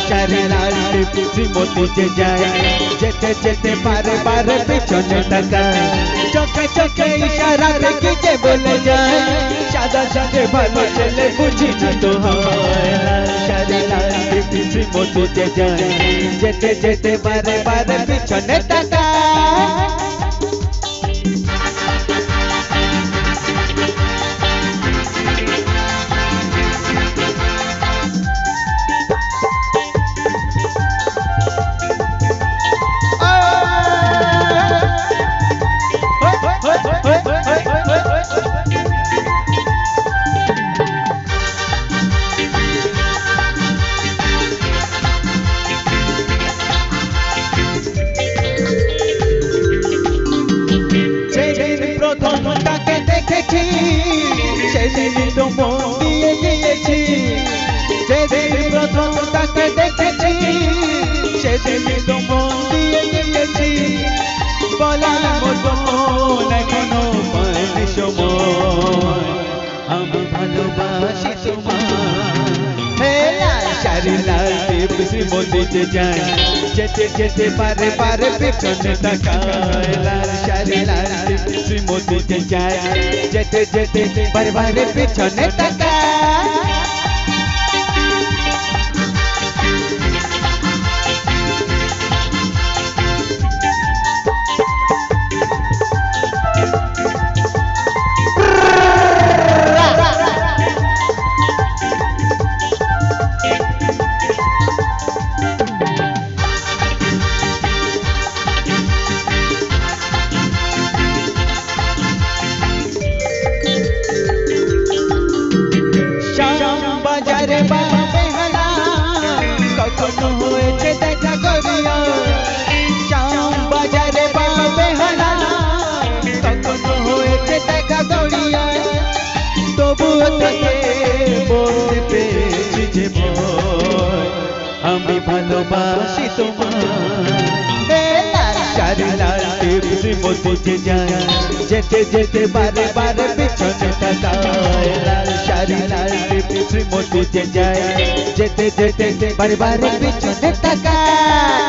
শাড়ি লাল শ্রীমতী যে যায় যেতে যেতে বারে বারে পিছনে তাকায় চোখে চোখে ইশারা দেখে যে বলে যায় সাদা সাথে ভালো ছেলে বুঝি না তো হয় লাল শাড়ি লাল শ্রীমতী যে যায় যেতে যেতে বারে বারে পিছনে তাকায় সেদিন তো মন দিয়ে গিয়েছি যেদিন প্রথম তাকে দেখেছি সেদিন তো মন দিয়ে গিয়েছি বলার মতো এখনো পাইনি সময় আমি ভালোবাসি তোমায় লাল শাড়ি লাল শ্রীমতী যে যায় যেতে যেতে বারে বারে পিছনে তাকায় লাল শাড়ি লাল শ্রীমতী যে যায় যেতে যেতে বারে বারে পিছনে তাকায় কখনো হয়েছে দেখা করিয়া শ্যাম বাজারে পাবে হানা কখনো হয়েছে দেখা করিয়া তবুও তাকে বলতে পেরেছি যে ভয় আমি ভালোবাসি তোমায় লাল শাড়ি লাল শ্রীমতী যে যায় যেতে যেতে বারে বারে পিছনে তাকায় লাল শাড়ি লাল শ্রীমতী যে যায় যেতে যেতে বারে বারে পিছনে তাকায়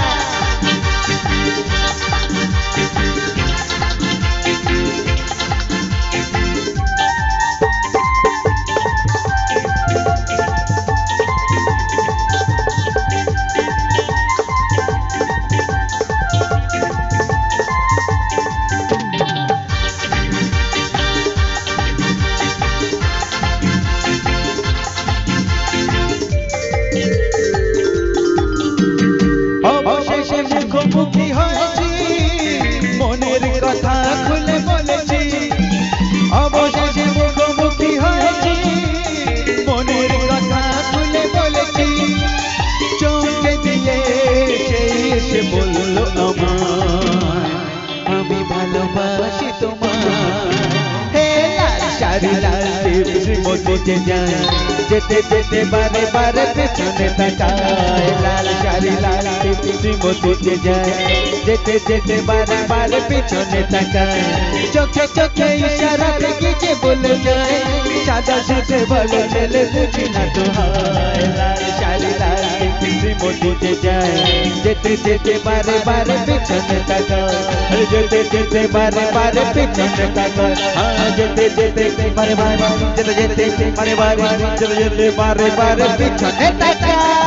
মুখোমুখি হয়েছি মনের কথা খুলে বলেছি অবশেষে মুখোমুখি হয়েছি মনের কথা খুলে বলেছি চোখে দিয়ে সেই এসে বলল আমায় আমি ভালোবাসি তোমায় লাল শাড়ি লাল শ্রীমতী যে যায় যেতে যেতে বারে বারে পেছনে তাকায় লাল শাড়ি লাল শ্রীমতী যে যায় যেতে যেতে বারে বারে পেছনে তাকায় চোখে চোখে ইশারা দেখে যে বলে যায় সাদা সাথে ভালো ছেলে বুঝি না তো হয় লাল শাড়ি লাল শ্রীমতী যে যায় যেতে যেতে বারে বারে পেছনে তাকায় যেতে যেতে বারে বারে পেছনে তাকায় যেতে যেতে বারে বারে যেতে যেতে বারে বারে যেতে যেতে বারে বারে পিছনে তাকায়